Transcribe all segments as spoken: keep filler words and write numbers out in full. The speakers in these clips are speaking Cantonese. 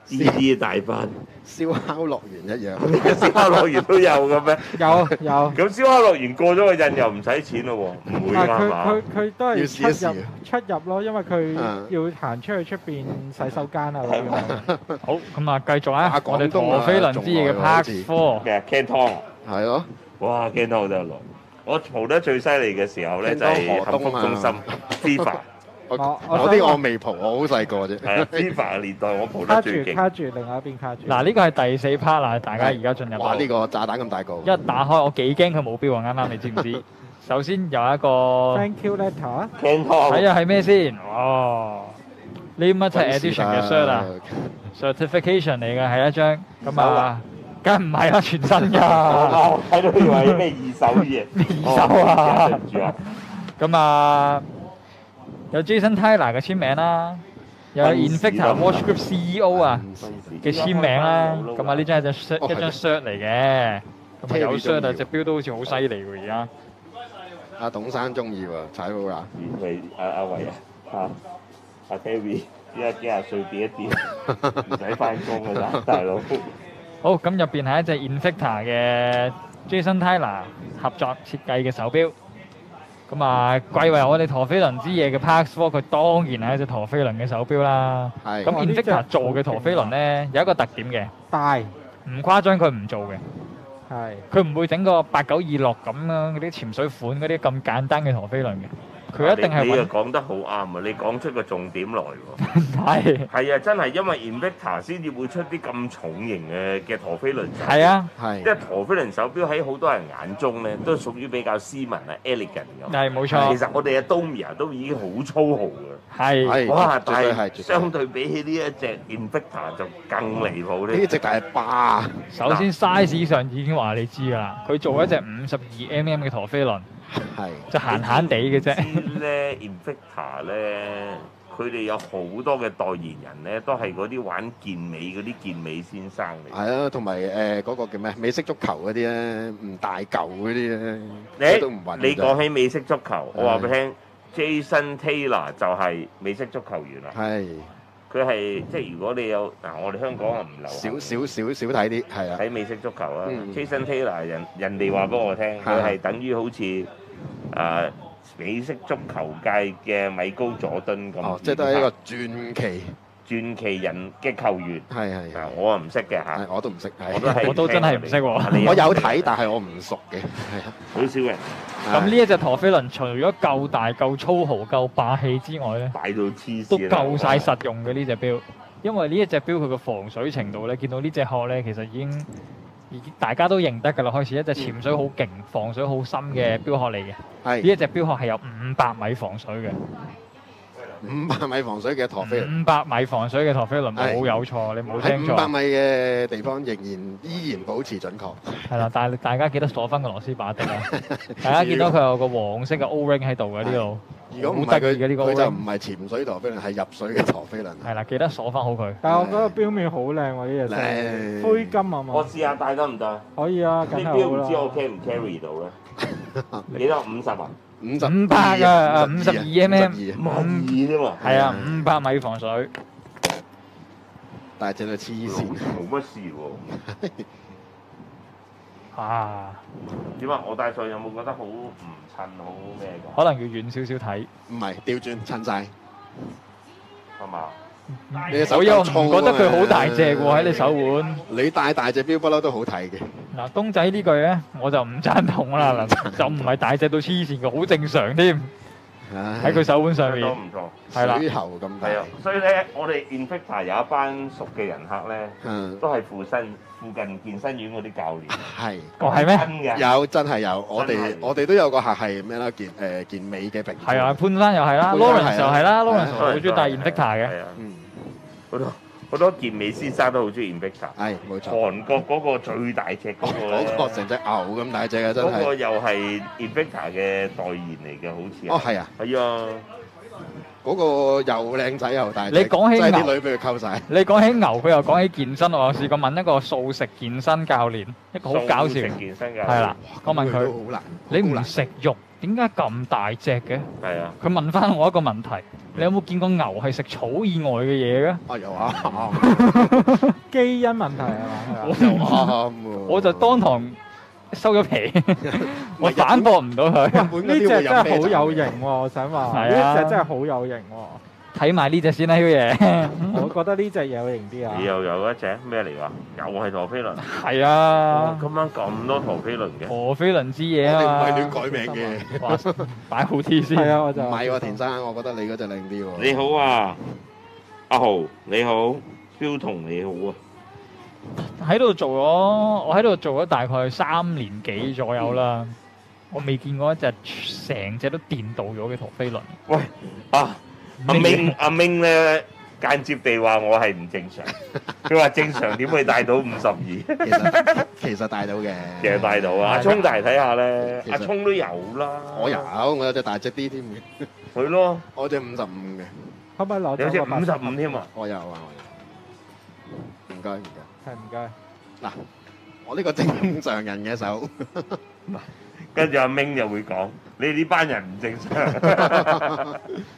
D D 大班， 燒烤樂園一樣， 燒烤樂園都有嘅咩？ 有有。 咁燒烤樂園過咗個印又唔使錢咯喎，唔會但係佢㗎嘛？ 佢佢都係要試一出入試出入咯，因為佢嗯要行出去出邊洗手間啊嗰啲咯。 好，咁啊繼續啊啊， 我哋廣東啊陀飛輪之夜嘅仲耐喎好 Part 似 Four。 咩啊？Canton， 係咯， 哇！Canton 好得耐。我蒲得最犀利嘅時候咧，就係 Canton 幸福中心 FIFA， 我我我我啲想我未蒲，我好細個啫。 係啊，FIFA 嘅年代我蒲卡住得最勁。 卡住，另外一邊卡住。 嗱，呢個係第四 part 啦，大家而家進入哇！ 到呢個炸彈咁大個， 一打開，我幾驚佢冇標啊！啱啱你知唔知？首先有一個 Thank you letter， Canton 睇下係咩先？哦，Limited Edition 嘅 shirt 啊，certification 嚟嘅係一張，咁啊，梗唔係啦，全新㗎。 我睇到以為咩二手嘢， 二手啊對唔住啊， 咁啊，有 Jason Tyler 嘅簽名啦，有 Invicta Watch Group C E O 啊嘅簽名啦，咁啊呢張係隻 shirt 哦係一張 shirt 嚟嘅，咁啊有 shirt 啊隻錶都好似好犀利喎而家。 阿董生中意喎，踩好啦。 喂阿阿維啊，嚇阿 Terry，依家幾廿歲變一變，唔使翻工㗎啦，大佬。 好，咁入邊係一隻 Invicta 嘅 Jason Tyler 合作設計嘅手錶。咁啊，貴為我哋陀飛輪之夜嘅 Park Four，佢當然係一隻陀飛輪嘅手錶啦。 係咁哇呢隻 Invicta 做嘅陀飛輪咧有一個特點嘅， 大唔誇張佢唔做嘅， 係佢唔會整個八九二六咁樣嗰啲潛水款嗰啲咁簡單嘅陀飛輪嘅，佢一定係你你又揾講得好啱啊！你講出個重點來喎。 係係啊，真係因為 Invicta 先至會出啲咁重型嘅嘅陀飛輪手錶。 係啊， 因為係陀飛輪手錶喺好多人眼中咧，都屬於比較斯文啊 elegant 咁。 係冇其錯， 實我哋嘅 Domia 都已經好粗豪㗎。 係係哇！ 絕但對係絕對係相對比起呢一隻 Invicta 就更離譜咧。 呢隻大巴， 首先 size 上已經話你知㗎啦，佢做一隻五十二 mm 嘅陀飛輪， 係就閒閒地嘅啫。 知咧 Invicta 咧，佢哋有好多嘅代言人咧，都係嗰啲玩健美嗰啲健美先生嚟。 係啊，同埋誒嗰個叫咩美式足球嗰啲咧，唔大嚿嗰啲咧， 你都唔暈㗎你講起美式足球，我話俾你聽，Jason Taylor 就係美式足球員啦。 係佢係即係如果你有嗱，我哋香港係唔流少行少少少睇啲，係啊， 睇美式足球啊。 嗯 Jason Taylor 人人哋話俾我聽，佢係等於好似誒美式足球界嘅米高佐敦咁。 哦，即係都係一個傳奇， 傳奇人嘅球員。 係係啊，我啊唔識嘅係嚇， 我都唔識，係我都係我都真係唔識喎你我有睇，但係我唔熟嘅，係啊。 好少人咁呢一隻陀飛輪除咗夠大、夠粗豪、夠霸氣之外咧， 擺到黐線， 都夠晒實用嘅呢隻錶。因為呢一隻錶佢嘅防水程度咧，見到呢隻殼咧，其實已經已經大家都認得㗎啦。開始一隻潛水好勁、防水好深嘅錶殼嚟嘅。呢係一隻錶殼係有五百米防水嘅， 五百米防水嘅陀飛輪， 五百米防水嘅陀飛輪冇有錯，你冇聽錯。 喺五百米嘅地方仍然依然保持準確。 係啦，但係大家記得鎖翻個螺絲把的啊！大家見到佢有個黃色嘅 O-ring 喺度嘅呢度。 如果唔係佢， 好得意嘅呢個佢就 O-ring 唔係潛水陀飛輪，係入水嘅陀飛輪。 係啦，記得鎖翻好佢。 但係我覺得錶面好靚喎，呢隻靚灰金啊嘛我，試下戴得唔得？ 可以啊， 呢梗係好錶唔知我啦。 carry 唔 carry 到咧？幾多五十啊？ 五十五百啊五十二 mm 五萬二啫嘛。 係啊，五百米防水。 大隻到黐線。 冇乜事喎。 啊， 點啊？我戴上有冇覺得好唔襯好咩㗎？ 可能要遠少少睇。 唔係調轉襯晒。 係嘛？ 你隻手我又唔夠粗覺得佢好大啊隻喎喺你手腕。 你戴大隻錶不嬲都好睇嘅。 嗱，東仔呢句咧我就唔贊同啦，嗱就唔係大隻到黐線嘅，好正常添喺佢手腕上面。 都唔錯。 係啦水喉咁大。 係啊，所以咧，我哋 Invicta 有一班熟嘅人客咧， 嗯， 都係附身附近健身院嗰啲教練。 係。 哦係咩？ 真嘅。 有真係有，我真係哋我哋都有個客係咩啦？健誒健美嘅評判。 係啊，潘生又係啦潘生係啊 ，Lawrence 又係啦，Lawrence 係啊好中意戴 Invicta 嘅。 係啊， 嗯， 好多好多健美先生都好中意 Invicta。 係冇錯。 韓國嗰個最大隻嗰個咧， 嗰個成隻牛咁大隻啊！真係。 嗰個又係 Invicta 嘅代言嚟嘅，好似。 哦，係啊。 係啊， 嗰個又靚仔又大隻， 你講起真係啲牛女俾佢溝晒。 你講起牛，佢又講起健身，我有試過問一個素食健身教練，一個好搞笑素食嘅， 健身㗎。 係啦，我問咁佢： 都好難， 你唔好難食肉，點解咁大隻嘅？ 係啊， 佢問翻我一個問題：你有冇見過牛係食草以外嘅嘢嘅？ 啊有啊， 基因問題係嘛？ 又啱喎。 我就當堂收咗皮，我反駁唔到佢。 日本嗰呢隻真啲會飲啤係好有酒嘅型喎！我想話係啊呢隻真係好有型喎。 睇埋呢只先啦，曉爺。 我覺得呢隻有型啲啊你！又有一隻咩嚟㗎？又係陀飛輪。 係啊， 今晚咁多陀飛輪嘅。 陀飛輪之嘢我哋唔啊係亂嘛。 改名嘅。 哇擺好啲先。 係啊，我就唔係喎，田生，我覺得你嗰隻靚啲喎。 你好啊，阿豪，你好，標彤你好啊。 喺度做咗，我喺度做咗大概三年幾左右啦。我未見過一隻成隻都電到咗嘅陀飛輪。 喂，啊，阿明阿明咧間接地話我係唔正常，佢話正常點會帶到五十二？ 其實其實帶到嘅。 其實帶到啊！阿聰大睇下咧， 其實阿聰都有啦。 我有，我有隻大隻啲添嘅， 佢咯， 我隻五十五嘅， 可唔可以攞有隻走個五十五添啊！ 我有啊，我有。唔該唔該。 係唔該。 嗱，我呢個正常人嘅手， 跟住阿明就會講：你呢班人唔正常。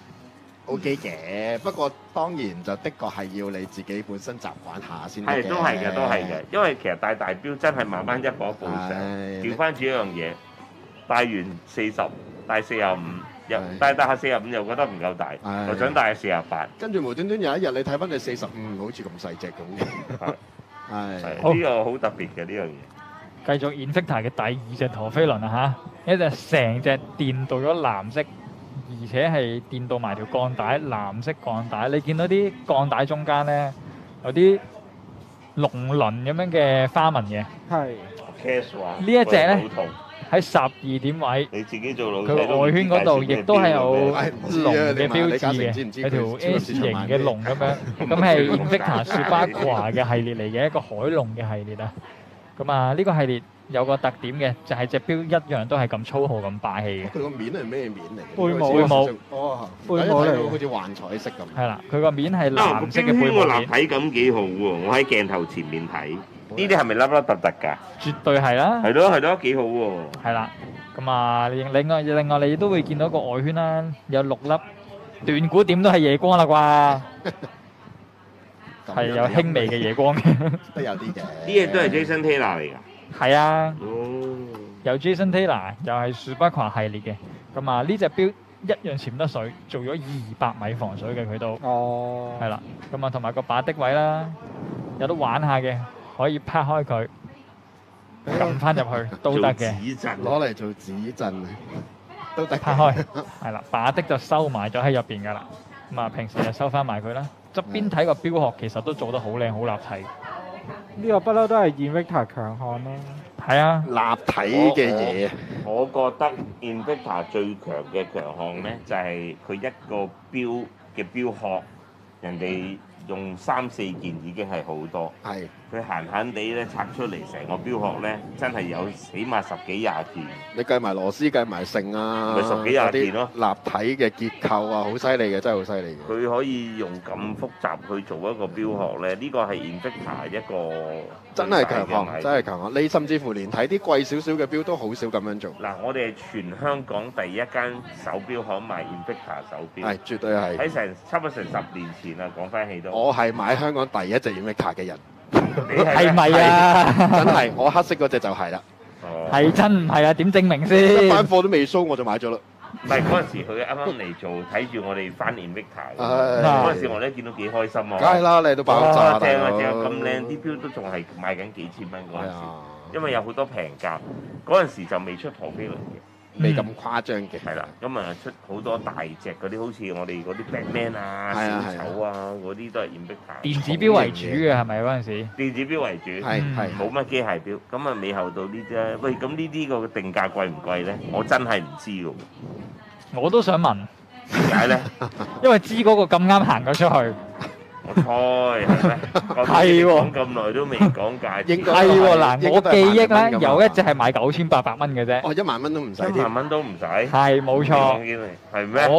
O K 嘅，不過當然就的確係要你自己本身習慣下先得嘅。 係都係嘅，都係嘅。因為其實戴大錶真係慢慢一步一步上。 係調翻轉一樣嘢，戴完四十，戴四十五，又係戴戴下四十五又覺得唔夠大， 係又想戴四十八。 跟住無端端有一日你睇翻你四十五，好似咁細隻咁嘅。係係呢個好特別嘅呢樣嘢。 繼續 Invicta 嘅第二隻陀飛輪啊嚇，一隻成隻電到咗藍色，而且係電到埋條鋼帶，藍色鋼帶。你見到啲鋼帶中間咧有啲龍鱗咁樣嘅花紋嘅， 係 Cash 話呢一隻呢喂老同喺十二點位。 你自己做老佢細個外圈嗰度亦都係有唉唔知啊龍嘅你問標李嘉誠誌知唔知嘅，有條佢超級 S 型市場買咩嘅龍咁樣，咁係 Invicta Subaqua 嘅系列嚟嘅，一個海龍嘅系列啊。咁啊，呢個系列有個特點嘅，就係隻錶一樣都係咁粗豪咁霸氣嘅。 佢個面係咩面嚟嘅？ 背帽好似背帽哦， 背帽一睇到嚟好似幻彩色咁。 係啦，佢個面係啊個藍色嘅標圈個背帽面， 立體感幾好喎！我喺鏡頭前面睇，呢啲係咪凹凹凸凸㗎？ 絕對係啦。 係咯係咯，幾好喎！ 係啦，咁啊，另另外另外你都會見到個外圈啦，有六粒斷估點都係夜光啦啩，係有輕微嘅夜光嘅。 都有啲嘅。 呢嘢都係 Jason Taylor 嚟㗎。 係啊。 哦， 有 Jason Taylor，又係 Subaqua 系列嘅，咁啊呢隻錶一樣潛得水，做咗二百米防水嘅佢都哦， 係啦，咁啊同埋個把的位啦，有得玩下嘅，可以拍開佢，撳翻入去都得嘅， 指陣攞嚟做指陣啊，都得嘅。 拍開係啦，把的就收埋咗喺入邊噶啦，咁啊平時就收翻埋佢啦，側邊睇個錶殼其實都做得好靚好立體， 呢個不嬲都係 Invicta 強項啦。 係啊， 立體嘅嘢， 我覺得 Invicta 最強嘅強項咧，就係、佢一個錶嘅錶殼，人哋用三四件已經係好多。 係佢閒閒地咧拆出嚟成個錶殼咧，真係有起碼十幾廿件。 你計埋螺絲計埋剩啊， 咪十幾廿件咯嗰啲立體嘅結構啊，好犀利嘅，真係好犀利嘅。 佢可以用咁複雜去做一個錶殼咧，呢個係 Invicta 一個真係強項， 最大嘅賣點真係強項。你甚至乎連睇啲貴少少嘅錶都好少咁樣做， 嗱，我哋係全香港第一間手錶行賣 Invicta 手錶， 係絕對係。 喺成差唔多成十年前啦，講翻起都。 我係買香港第一隻 Invicta 嘅人， 你係咪啊？ 真係我黑色嗰隻就係啦。 哦， 係真唔係啊？點證明一先？ 班貨都未 show 我就買咗啦。 唔係嗰陣時佢啱啱嚟做，睇住我哋翻 Invicta 嘅唉嗰陣時我哋都見到幾開心啊！ 梗係啦，你都爆炸哇正啊大佬正啊，咁靚啲錶都仲係賣緊幾千蚊嗰陣時， 係啊， 因為有好多平價，嗰陣時就未出陀飛輪嘅。 未咁誇張嘅。 係啦，咁啊出好多大隻嗰啲，好似我哋嗰啲 Batman 啊、 係啊小丑啊嗰啲都係 Invicta。 電子錶為主嘅係咪嗰陣時？ 電子錶為主， 係係冇乜機械錶。咁啊尾後到呢啲咧，喂咁呢啲個定價貴唔貴咧？我真係唔知喎， 我都想問， 點解咧？ 因為知嗰個咁啱行咗出去。 我猜係咩？ 係喎講咁耐都未講價錢， 應該係喎，嗱，我應該都係記憶萬零蚊㗎嘛咧有一隻係賣九千八百蚊嘅啫， 哦，一萬蚊都唔使一添萬。蚊都唔使。 係冇錯。 講堅嚟係咩？ 我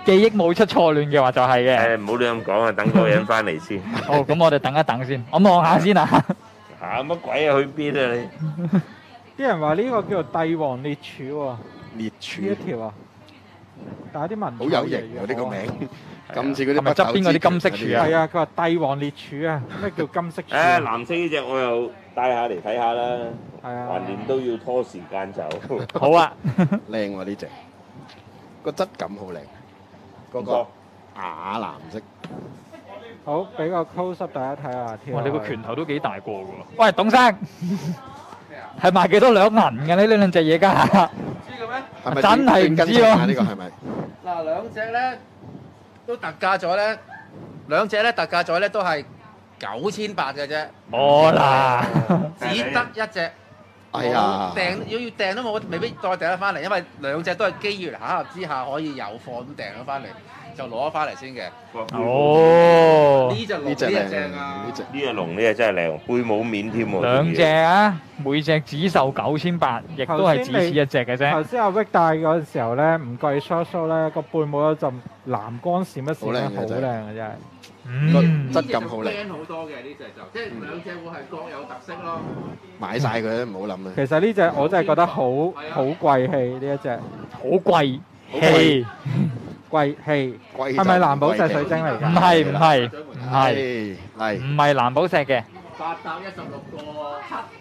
記憶冇出錯亂嘅話就係嘅。 誒唔好亂咁講啊，等嗰個人翻嚟先。 好，咁我哋等一等先，我望下先啊。 嚇乜鬼啊？去邊啊你？ 啲人話呢個叫做帝王烈柱喎， 烈呢柱一條啊，但係啲文好有型喎呢個名，咁似嗰啲係咪側邊嗰啲金色柱啊係啊，佢話帝王烈柱啊，咩叫金色柱？ 誒藍色呢只我又帶下嚟睇下啦， 係啊橫掂都要拖時間走。 好啊， 靚喎呢只，個質感好靚，嗰唔錯個雅藍色。 好，俾個 close up 大家睇下。跳哇！ 落去你個拳頭都幾大個㗎喎。喂，董生，係賣幾多兩銀嘅呢？呢兩隻嘢家下？ 係咪真係唔知喎啊？呢個係咪？ 嗱兩隻咧都特價咗咧，兩隻咧特價咗咧都係九千八嘅啫， 冇啦， 只得一隻。 哎呀我訂要要訂都冇，未必再訂得翻嚟，因為兩隻都係機緣巧合之下可以有貨咁訂咗翻嚟，就攞咗翻嚟先嘅。 哦， 呢隻龍呢呢隻靚， 隻正啊呢！隻呢隻龍呢隻真係靚，背冇面添喎。 兩隻啊，每隻只售九千八，亦都係只此一隻嘅啫。 頭先阿 Vic 戴嗰陣時候咧，唔計 short show 咧，個背冇有陣藍光閃一閃咧，好好靚嘅真係靚嘅真係。 個嗯， 質感好靚， 驚好多嘅呢隻就，即係兩隻會係各有特色咯。 買晒佢都唔好諗啊！ 其實呢只我真係覺得好好貴氣呢一隻， 好貴氣， 貴氣貴係咪藍寶石水晶嚟唔㗎？ 係唔係唔係係係唔係藍寶石嘅， 八百一十六個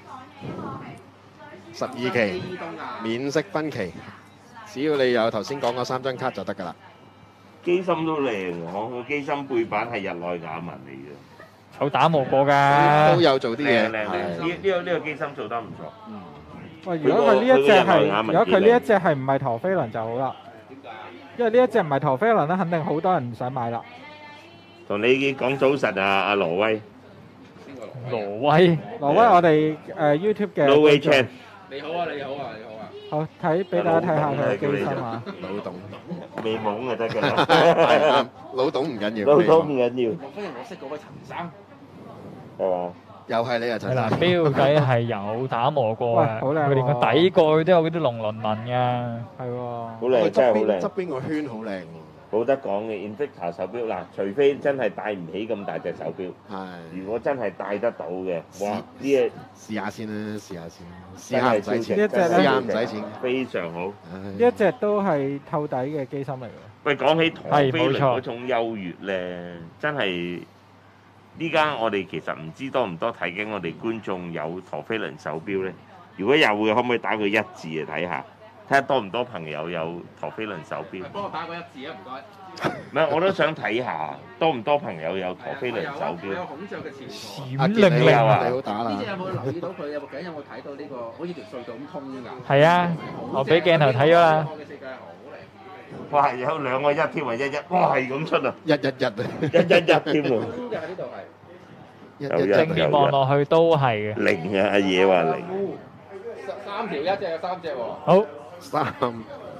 七， 十二期免息分期，只要你有頭先講嗰三張卡就得㗎啦。 機芯都靚喎，個機芯背板係日內瓦紋嚟嘅， 有打磨過㗎都。有做啲嘢， 靚靚靚。呢係呢個呢個機芯做得唔錯。 喂，如果佢呢一隻係， 佢個佢個人如果佢呢一隻係唔係陀飛輪就好啦，因為呢一隻唔係陀飛輪咧，肯定好多人唔想買啦。 同你講早晨啊，阿羅威挪威挪威我哋誒 YouTube 嘅 ，No Way Chan， 你好啊，你好啊，你好啊！ 好睇俾大家睇下佢嘅機芯啊！ 老董， 未懵就得㗎係啦。 啱，老董唔緊要， 老總唔緊要， 莫非係我識嗰位陳生？ 係嘛？ 又係你啊陳係啦， 生， 標底係有打磨過嘅， 喂好靚喎佢連個底蓋都有嗰啲龍鱗紋㗎。 係喎， 好佢靚，真係好靚側邊側。邊個圈好靚喎， 冇得講嘅 Invicta 手錶嗱，除非真係戴唔起咁大隻手錶， 係如果真係戴得到嘅，哇！呢隻試下先啦，試下先啦，試真係下唔使錢， 呢一隻呢試下唔使錢， 非常好。 唉呢一隻都係透底嘅機芯嚟㗎。 喂，講起陀飛輪係冇錯嗰種優越咧，真係呢家我哋其實唔知多唔多睇緊我哋觀眾有陀飛輪手錶咧。如果有嘅，可唔可以打個一字嚟睇下？睇下多唔多朋友有陀飛輪手錶？ 幫我打個一字啊，唔該。 唔係，我都想睇下多唔多朋友有陀飛輪手我錶有。孔雀嘅前阿途。 傑你閃靈靈啊好你好打啦呢隻，有冇留意到佢有冇頸有冇睇到呢個好似條隧道咁通㗎？ 係啊，我俾鏡頭睇咗啦。 嘅設計好靚。 哇！有兩個一添啊，一一哇係咁出啊， 一一一啊， 一一一添喎， 通嘅喺呢度係。 一有一一正面望落去都係嘅。 零啊！阿爺話零。 三條一隻有三隻喎。 好， 三